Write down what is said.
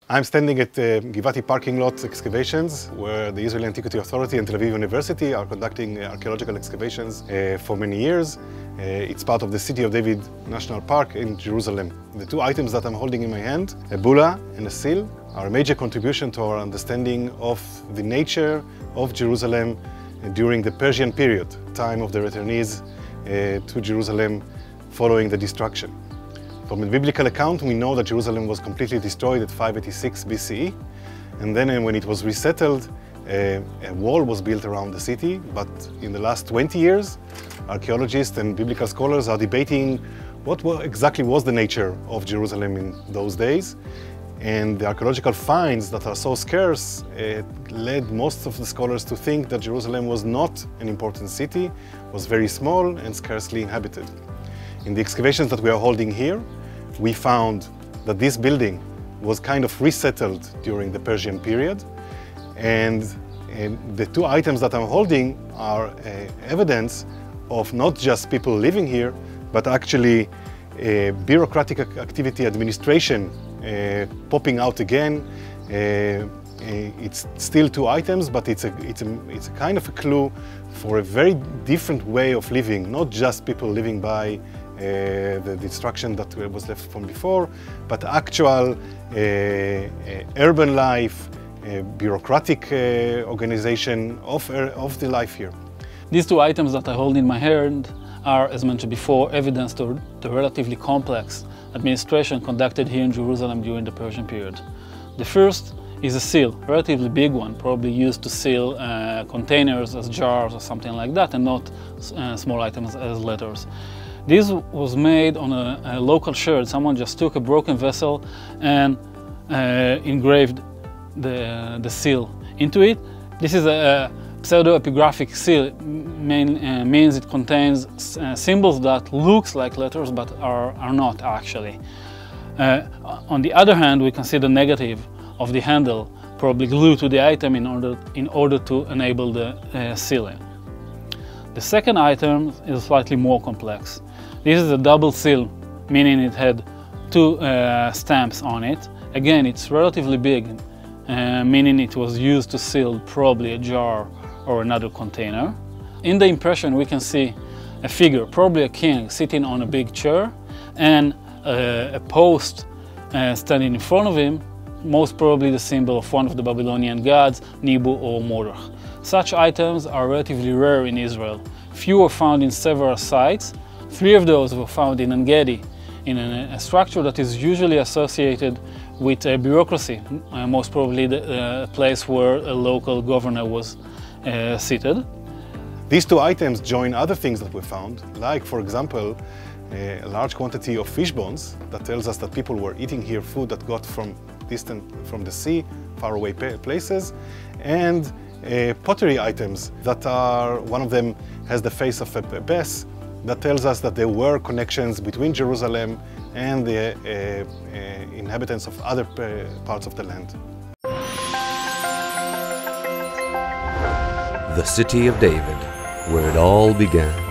I'm standing at the Givati parking lot excavations, where the Israeli Antiquity Authority and Tel Aviv University are conducting archaeological excavations for many years. It's part of the City of David National Park in Jerusalem. The two items that I'm holding in my hand, a bulla and a seal, are a major contribution to our understanding of the nature of Jerusalem during the Persian period, time of the returnees to Jerusalem following the destruction. From a biblical account, we know that Jerusalem was completely destroyed at 586 BCE, and then when it was resettled, a wall was built around the city. But in the last 20 years, archaeologists and biblical scholars are debating what exactly was the nature of Jerusalem in those days. And the archaeological finds that are so scarce led most of the scholars to think that Jerusalem was not an important city, was very small and scarcely inhabited. In the excavations that we are holding here, we found that this building was kind of resettled during the Persian period. And the two items that I'm holding are evidence of not just people living here, but actually bureaucratic activity, administration popping out again. It's still two items, but it's a kind of a clue for a very different way of living, not just people living by the destruction that was left from before, but actual urban life, bureaucratic organization of the life here. These two items that I hold in my hand are, as mentioned before, evidence to the relatively complex administration conducted here in Jerusalem during the Persian period. The first is a seal, a relatively big one, probably used to seal containers as jars or something like that, and not small items as letters. This was made on a local sherd. Someone just took a broken vessel and engraved the seal into it. This is a pseudo-epigraphic seal. Means it contains symbols that looks like letters but are not actually. On the other hand, we can see the negative of the handle, probably glued to the item in order to enable the sealing. The second item is slightly more complex. This is a double seal, meaning it had two stamps on it. Again, it's relatively big, meaning it was used to seal probably a jar or another container. In the impression, we can see a figure, probably a king, sitting on a big chair, and a post standing in front of him, most probably the symbol of one of the Babylonian gods, Nibu or Mordech. Such items are relatively rare in Israel. Few are found in several sites. 3 of those were found in En-Gedi, in a structure that is usually associated with a bureaucracy, most probably the place where a local governor was seated. These two items join other things that we found, like, for example, a large quantity of fish bones that tells us that people were eating here food that got from distant from the sea, faraway places, and pottery items that are, one of them has the face of a bess, that tells us that there were connections between Jerusalem and the inhabitants of other parts of the land. The City of David, where it all began.